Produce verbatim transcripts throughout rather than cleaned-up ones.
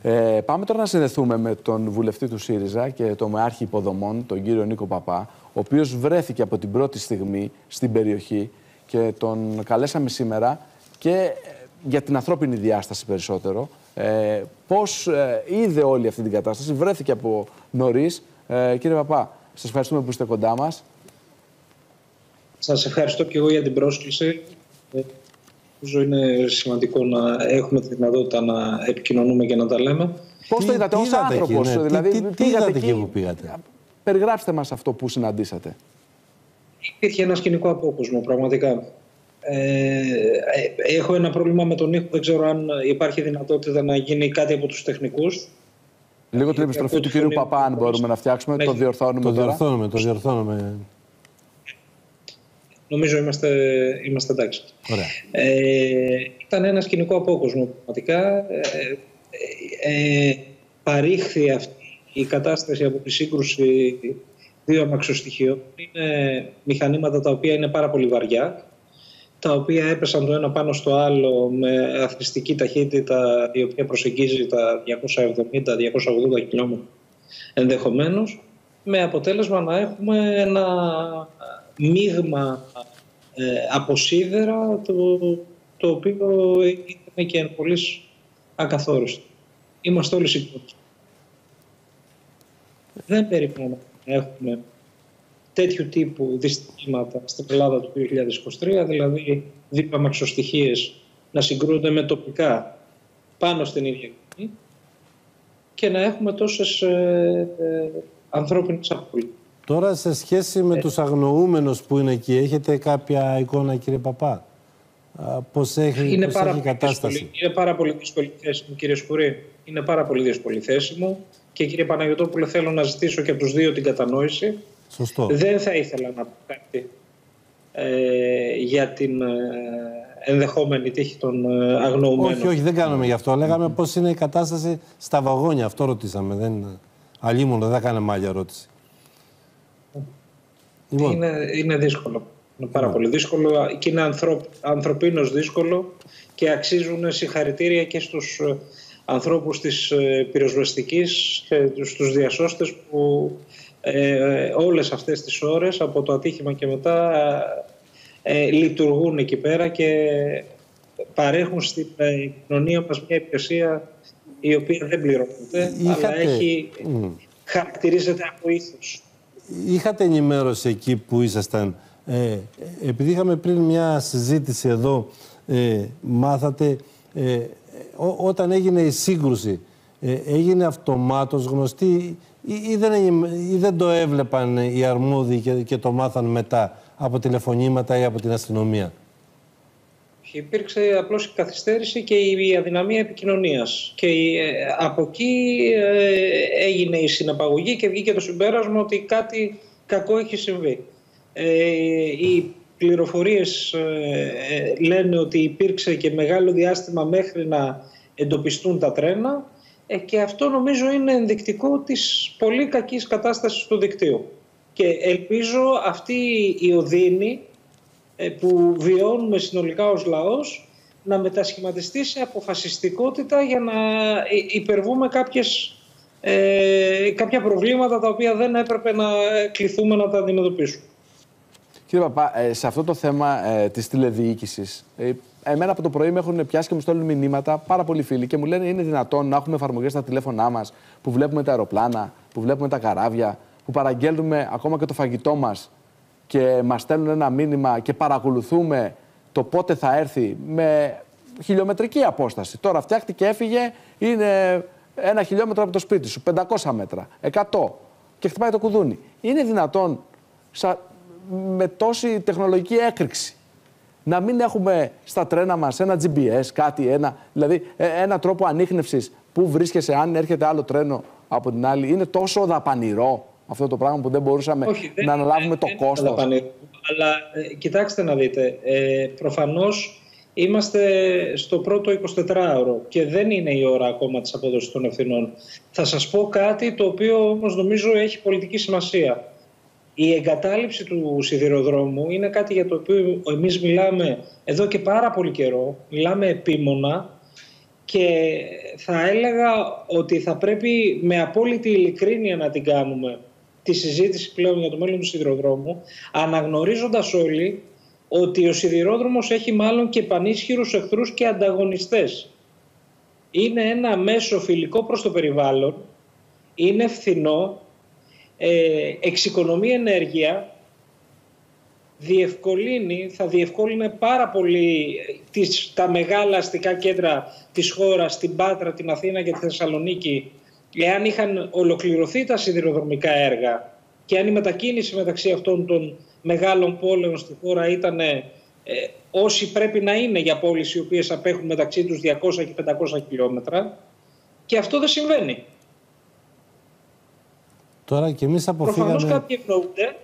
Ε, πάμε τώρα να συνδεθούμε με τον βουλευτή του ΣΥΡΙΖΑ και τον μεάρχη υποδομών, τον κύριο Νίκο Παπά, ο οποίος βρέθηκε από την πρώτη στιγμή στην περιοχή και τον καλέσαμε σήμερα και για την ανθρώπινη διάσταση περισσότερο. Ε, πώς ε, είδε όλη αυτή την κατάσταση, βρέθηκε από νωρίς. Ε, κύριε Παπά, σας ευχαριστούμε που είστε κοντά μας. Σας ευχαριστώ και εγώ για την πρόσκληση. Νομίζω είναι σημαντικό να έχουμε τη δυνατότητα να επικοινωνούμε και να τα λέμε. Πώς το είδατε ως άνθρωπος, ναι. δηλαδή, τι, τι, τι είδατε εκεί που πήγατε? Περιγράψτε μας αυτό που συναντήσατε. Υπήρχε ένα σκηνικό απόκοσμο, πραγματικά. Ε, έχω ένα πρόβλημα με τον ήχο, δεν ξέρω αν υπάρχει δυνατότητα να γίνει κάτι από τους τεχνικούς. Λίγο την επιστροφή του κυρίου Παπά, αν μπορούμε να φτιάξουμε, ναι. το διορθώνουμε το τώρα. Διορθώνουμε, το διορθώνουμε. Νομίζω είμαστε, είμαστε εντάξει. Ε, ήταν ένα σκηνικό απόκοσμο, πραγματικά. Ε, ε, ε, παρήχθη αυτή η κατάσταση από τη σύγκρουση δύο αμαξοστοιχείων. Είναι μηχανήματα τα οποία είναι πάρα πολύ βαριά, τα οποία έπεσαν το ένα πάνω στο άλλο με αθληστική ταχύτητα, η οποία προσεγγίζει τα διακόσια εβδομήντα με διακόσια ογδόντα χιλιόμετρα ενδεχομένως, με αποτέλεσμα να έχουμε ένα μείγμα ε, από σίδερα, το, το οποίο είναι και εν πολλής ακαθόριστο. Είμαστε όλοι σηκώτες. Δεν περιμένουμε να έχουμε τέτοιου τύπου δυστυχήματα στην Ελλάδα του δύο χιλιάδες είκοσι τρία, δηλαδή δύο αμαξοστοιχείες να συγκρούνται με τοπικά πάνω στην ίδια κοινή και να έχουμε τόσες ε, ε, ανθρώπινες απώλειες. Τώρα, σε σχέση με ε, τους αγνοούμενους που είναι εκεί, έχετε κάποια εικόνα, κύριε Παπά? Πώς έχει, είναι πώς πάρα έχει η κατάσταση? Δύσκολη, είναι πάρα πολύ δύσκολη θέση μου, κύριε Σκουρή. Είναι πάρα πολύ δύσκολη θέση μου και, κύριε Παναγιωτόπουλε, θέλω να ζητήσω και από τους δύο την κατανόηση. Σωστό. Δεν θα ήθελα να πω κάτι ε, για την ε, ενδεχόμενη τύχη των ε, αγνοωμένων. Όχι, όχι, δεν κάνουμε γι' αυτό. Λέγαμε πώς είναι η κατάσταση στα βαγόνια. Αυτό ρωτήσαμε. Δεν... Αλλήμον, δεν κάναμε άλλη ερώτηση. Λοιπόν. Είναι, είναι δύσκολο. Είναι πάρα yeah. πολύ δύσκολο και είναι ανθρωπ, ανθρωπίνως δύσκολο και αξίζουν συγχαρητήρια και στους ανθρώπους της πυροσβεστικής και στους διασώστες που ε, όλες αυτές τις ώρες από το ατύχημα και μετά ε, λειτουργούν εκεί πέρα και παρέχουν στην ε, κοινωνία μας μια υπηρεσία η οποία δεν πληρώνεται, Είχατε... αλλά έχει, mm. χαρακτηρίζεται από ήθος. Είχατε ενημέρωση εκεί που ήσασταν? Ε, επειδή είχαμε πριν μια συζήτηση εδώ, ε, μάθατε ε, ό, όταν έγινε η σύγκρουση, ε, έγινε αυτομάτως γνωστή ή, ή, δεν, ή δεν το έβλεπαν οι αρμόδιοι και, και το μάθαν μετά από τηλεφωνήματα ή από την αστυνομία? Υπήρξε απλώς η καθυστέρηση και η αδυναμία επικοινωνίας. Και ε, από εκεί ε, έγινε η συναπαγωγή και βγήκε το συμπέρασμα ότι κάτι κακό έχει συμβεί. Ε, οι πληροφορίες ε, λένε ότι υπήρξε και μεγάλο διάστημα μέχρι να εντοπιστούν τα τρένα ε, και αυτό νομίζω είναι ενδεικτικό της πολύ κακής κατάστασης του δικτύου. Και ελπίζω αυτή η οδύνη ε, που βιώνουμε συνολικά ως λαός να μετασχηματιστεί σε αποφασιστικότητα για να υπερβούμε κάποιες, ε, κάποια προβλήματα τα οποία δεν έπρεπε να κληθούμε να τα αντιμετωπίσουμε. Κύριε Παπά, σε αυτό το θέμα ε, της τηλεδιοίκησης, ε, εμένα από το πρωί με έχουν πιάσει και μου στέλνουν μηνύματα πάρα πολλοί φίλοι και μου λένε είναι δυνατόν να έχουμε εφαρμογές στα τηλέφωνά μας που βλέπουμε τα αεροπλάνα, που βλέπουμε τα καράβια, που παραγγέλνουμε ακόμα και το φαγητό μας και μας στέλνουν ένα μήνυμα και παρακολουθούμε το πότε θα έρθει με χιλιομετρική απόσταση. Τώρα φτιάχτη και έφυγε, είναι ένα χιλιόμετρο από το σπίτι σου, πεντακόσια μέτρα, εκατό και χτυπάει το κουδούνι. Είναι δυνατόν σα... με τόση τεχνολογική έκρηξη να μην έχουμε στα τρένα μας ένα τζι πι ες, κάτι, ένα, δηλαδή ένα τρόπο ανίχνευσης που βρίσκεσαι αν έρχεται άλλο τρένο από την άλλη? Είναι τόσο δαπανηρό αυτό το πράγμα που δεν μπορούσαμε Όχι, δεν, να αναλάβουμε δεν, το κόστος? Αλλά ε, κοιτάξτε να δείτε, ε, προφανώς είμαστε στο πρώτο εικοσιτετράωρο και δεν είναι η ώρα ακόμα της απόδοσης των ευθυνών. Θα σας πω κάτι το οποίο όμως νομίζω έχει πολιτική σημασία. Η εγκατάλειψη του σιδηροδρόμου είναι κάτι για το οποίο εμείς μιλάμε εδώ και πάρα πολύ καιρό, μιλάμε επίμονα και θα έλεγα ότι θα πρέπει με απόλυτη ειλικρίνεια να την κάνουμε τη συζήτηση πλέον για το μέλλον του σιδηροδρόμου, αναγνωρίζοντας όλοι ότι ο σιδηρόδρομος έχει μάλλον και πανίσχυρους εχθρούς και ανταγωνιστές. Είναι ένα μέσο φιλικό προς το περιβάλλον, είναι φθηνό, ε, εξοικονομεί ενέργεια, διευκολύνει, θα διευκόλυνε πάρα πολύ τις, τα μεγάλα αστικά κέντρα της χώρας, την Πάτρα, την Αθήνα και τη Θεσσαλονίκη, εάν είχαν ολοκληρωθεί τα σιδηροδρομικά έργα και αν η μετακίνηση μεταξύ αυτών των μεγάλων πόλεων στη χώρα ήταν ε, όσοι πρέπει να είναι για πόλεις οι οποίες απέχουν μεταξύ τους διακόσια και πεντακόσια χιλιόμετρα, και αυτό δεν συμβαίνει. Τώρα και εμείς αποφύγαμε... Προφανώς κάποιοι ευνοούνται,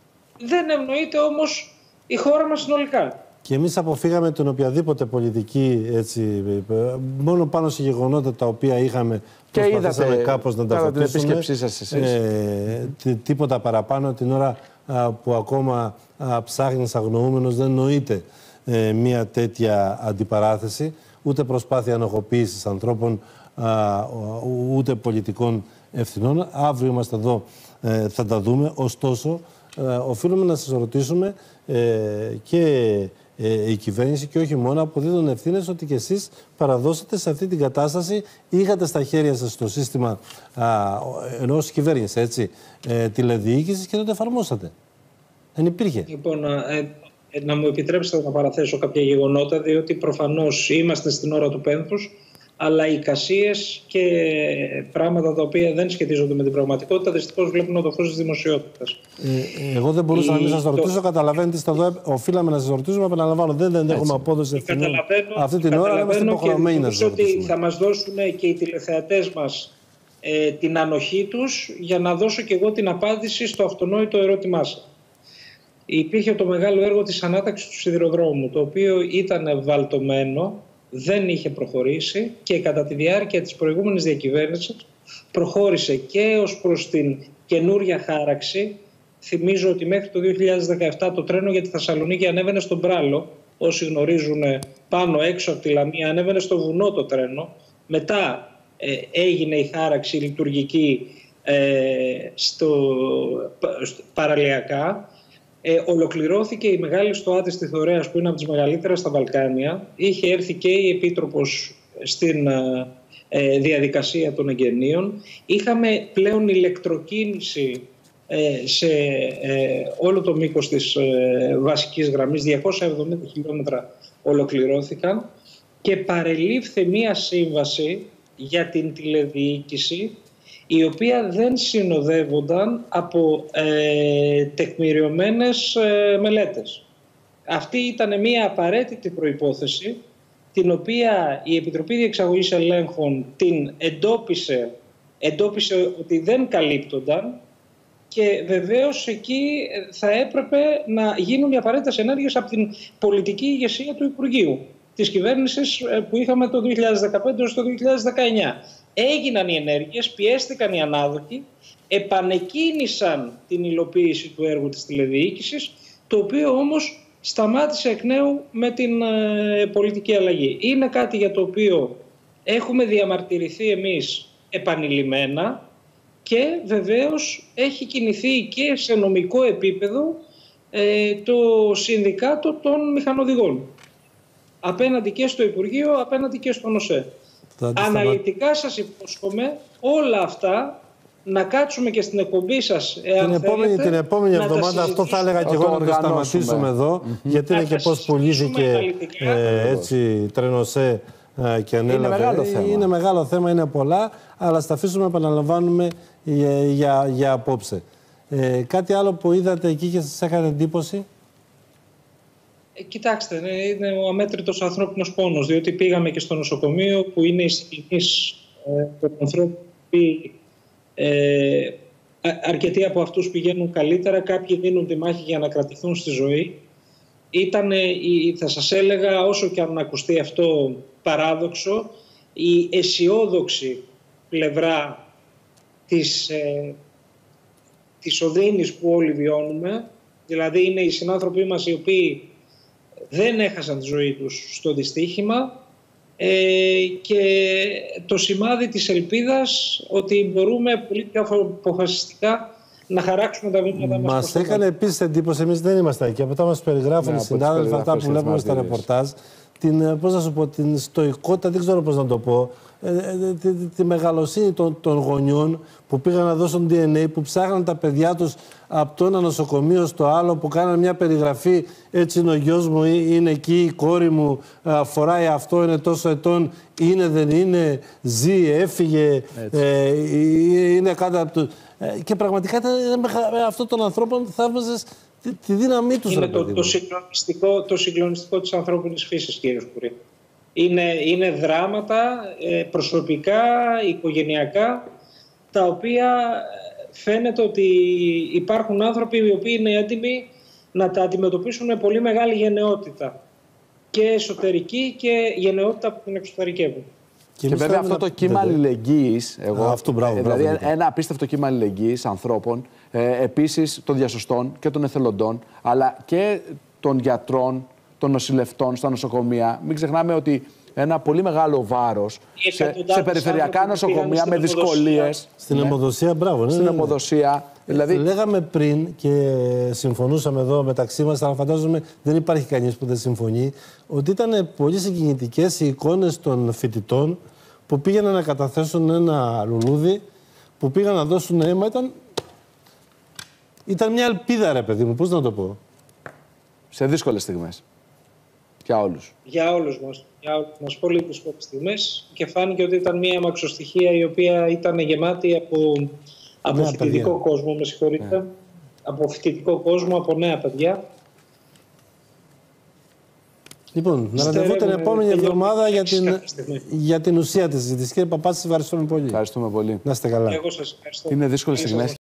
δεν ευνοείται όμως η χώρα μας συνολικά. Και εμείς αποφύγαμε την οποιαδήποτε πολιτική, έτσι, μόνο πάνω σε γεγονότα τα οποία είχαμε, και προσπαθήσαμε είδατε, κάπως να τα κατά την φωτίσουμε. επίσκεψή σας εσείς. Ε, τίποτα παραπάνω την ώρα α, που ακόμα α, ψάχνεις αγνοούμενος, δεν νοείται ε, μια τέτοια αντιπαράθεση, ούτε προσπάθεια ενοχοποίησης ανθρώπων, α, ούτε πολιτικών ευθυνών. Αύριο είμαστε εδώ, ε, θα τα δούμε. Ωστόσο, ε, οφείλουμε να σας ρωτήσουμε ε, και ε, η κυβέρνηση και όχι μόνο, αποδίδουν ευθύνες ότι και εσείς παραδώσατε σε αυτή την κατάσταση, είχατε στα χέρια σας το σύστημα α, ενός κυβέρνηση, έτσι, ε, τηλεδιοίκησης και δεν το εφαρμόσατε. Δεν υπήρχε. Λοιπόν, ε, ε, να μου επιτρέψετε να παραθέσω κάποια γεγονότα, διότι προφανώς είμαστε στην ώρα του πένθους, αλλά οι εικασίες και πράγματα τα οποία δεν σχετίζονται με την πραγματικότητα δυστυχώς βλέπουν το φως της δημοσιότητας. Ε, εγώ δεν μπορούσα η... να μην σας το ρωτήσω. Καταλαβαίνετε, είστε εδώ, οφείλαμε να σας ρωτήσουμε. Επαναλαμβάνω, δεν, δεν έχουμε απόδοση ευθυνών αυτή την ώρα, αλλά είμαστε υποχρεωμένοι να σας ρωτήσουμε. Ότι θα μας δώσουν και οι τηλεθεατές μας ε, την ανοχή τους για να δώσω και εγώ την απάντηση στο αυτονόητο ερώτημά σας. Υπήρχε το μεγάλο έργο της ανάταξης του σιδηροδρόμου, το οποίο ήταν βαλτωμένο, δεν είχε προχωρήσει και κατά τη διάρκεια της προηγούμενης διακυβέρνησης προχώρησε και ως προς την καινούρια χάραξη. Θυμίζω ότι μέχρι το δύο χιλιάδες δεκαεπτά το τρένο για τη Θεσσαλονίκη ανέβαινε στον Πράλο. Όσοι γνωρίζουν, πάνω έξω από τη Λαμία ανέβαινε στο βουνό το τρένο. Μετά ε, έγινε η χάραξη λειτουργική ε, στο, στο, παραλιακά. Ε, ολοκληρώθηκε η μεγάλη στοάτη στη Θωρέας, που είναι από τις μεγαλύτερες στα Βαλκάνια. Είχε έρθει και η Επίτροπος στην ε, διαδικασία των εγγενείων. Είχαμε πλέον ηλεκτροκίνηση ε, σε ε, όλο το μήκος της ε, βασικής γραμμής. διακόσια εβδομήντα χιλιόμετρα ολοκληρώθηκαν και παρελήφθη μία σύμβαση για την τηλεδιοίκηση, η οποία δεν συνοδεύονταν από ε, τεκμηριωμένες ε, μελέτες. Αυτή ήταν μια απαραίτητη προϋπόθεση, την οποία η Επιτροπή Διεξαγωγής Ελέγχων την εντόπισε, εντόπισε ότι δεν καλύπτονταν, και βεβαίως εκεί θα έπρεπε να γίνουν οι απαραίτητες ενέργειες από την πολιτική ηγεσία του Υπουργείου της κυβέρνησης που είχαμε το δύο χιλιάδες δεκαπέντε έως το δύο χιλιάδες δεκαεννιά. Έγιναν οι ενέργειες, πιέστηκαν οι ανάδοχοι, επανεκκίνησαν την υλοποίηση του έργου της τηλεδιοίκησης, το οποίο όμως σταμάτησε εκ νέου με την ε, πολιτική αλλαγή. Είναι κάτι για το οποίο έχουμε διαμαρτυρηθεί εμείς επανειλημμένα και βεβαίως έχει κινηθεί και σε νομικό επίπεδο ε, το Συνδικάτο των Μηχανοδηγών. Απέναντι και στο Υπουργείο, απέναντι και στον ΟΣΕ. Αναλυτικά σας υπόσχομαι όλα αυτά να κάτσουμε και στην εκπομπή σας, εάν την επόμενη, θέλετε, την επόμενη εβδομάδα αυτό θα έλεγα και εγώ να το σταματήσουμε εδώ, mm-hmm. γιατί είναι και πώς πουλήθηκε ε, έτσι τρενοσέ ε, και ανέλαβε. Είναι μεγάλο θέμα. Είναι μεγάλο θέμα, είναι πολλά, αλλά στα αφήσουμε να επαναλαμβάνουμε για, για, για απόψε. Ε, κάτι άλλο που είδατε εκεί και σας έκανε εντύπωση? Ε, κοιτάξτε, είναι ο αμέτρητος ανθρώπινος πόνος, διότι πήγαμε και στο νοσοκομείο που είναι οι συγγενείς ε, των ανθρώπων που ε, αρκετοί από αυτούς πηγαίνουν καλύτερα, κάποιοι δίνουν τη μάχη για να κρατηθούν στη ζωή. Ήταν, θα σας έλεγα, όσο και αν ακουστεί αυτό παράδοξο, η αισιόδοξη πλευρά της, ε, της οδύνης που όλοι βιώνουμε. Δηλαδή είναι οι συνάνθρωποι μας οι οποίοι δεν έχασαν τη ζωή τους στο δυστύχημα, ε, και το σημάδι της ελπίδας ότι μπορούμε πολύ πιο αποφασιστικά να χαράξουμε τα βήματα μας. Μας έκανε επίσης εντύπωση, εμείς δεν είμαστε εκεί, από τα μας περιγράφουν ναι, οι συνάδελφοι, αυτά που βλέπουμε στα ρεπορτάζ, την, πώς να σου πω, την στοικότητα, δεν ξέρω πώς να το πω, ε, ε, τη, τη, τη μεγαλοσύνη των, των γονιών που πήγαν να δώσουν ντι εν έι, που ψάχναν τα παιδιά τους από το ένα νοσοκομείο στο άλλο, που κάναν μια περιγραφή, έτσι είναι ο γιος μου, είναι εκεί, η κόρη μου φοράει αυτό, είναι τόσο ετών, είναι, δεν είναι, ζει, έφυγε, ε, είναι κάτω από το... Ε, και πραγματικά ήταν, αυτό των ανθρώπων θαύμαζες τη, τη δύναμή τους. Είναι το, το, συγκλονιστικό, το συγκλονιστικό της ανθρώπινης φύσης, κύριε Σκουρή. Είναι, είναι δράματα προσωπικά, οικογενειακά, τα οποία φαίνεται ότι υπάρχουν άνθρωποι οι οποίοι είναι έτοιμοι να τα αντιμετωπίσουν με πολύ μεγάλη γενναιότητα. Και εσωτερική και γενναιότητα που την εξωτερικεύουν. Και, και βέβαια αυτό το κύμα αλληλεγγύης, εγώ, Α, αυτό, μπράβο, δηλαδή μπράβο, ένα απίστευτο κύμα αλληλεγγύης ανθρώπων, ε, επίσης των διασωστών και των εθελοντών, αλλά και των γιατρών, των νοσηλευτών στα νοσοκομεία. Μην ξεχνάμε ότι ένα πολύ μεγάλο βάρος σε, σε περιφερειακά νοσοκομεία με δυσκολίες. Στην αιμοδοσία, μπράβο. Ναι, στην ναι, ναι. αιμοδοσία. Δηλαδή... Λέγαμε πριν και συμφωνούσαμε εδώ μεταξύ μας, αλλά φαντάζομαι δεν υπάρχει κανείς που δεν συμφωνεί, ότι ήταν πολύ συγκινητικές οι εικόνες των φοιτητών που πήγαιναν να καταθέσουν ένα λουλούδι, που πήγαν να δώσουν αίμα. Ήταν, ήταν μια ελπίδα, ρε παιδί μου, πώς να το πω. Σε δύσκολες στιγμές. Για όλους. Για όλους μας. Για όλους μας. Πολύ δύσκολες στιγμές. Και φάνηκε ότι ήταν μια αμαξοστοιχεία η οποία ήταν γεμάτη από, από νέα φοιτητικό παιδιά. κόσμο, με συγχωρείτε. Yeah. Από φοιτητικό κόσμο, από νέα παιδιά. Λοιπόν, να ραντεβού την επόμενη εβδομάδα για την, για την ουσία της συζήτησης. Κύριε Παπά, σας ευχαριστούμε πολύ. Ευχαριστούμε πολύ. Να είστε καλά. Εγώ σας ευχαριστώ. Είναι δύσκολες στιγμές.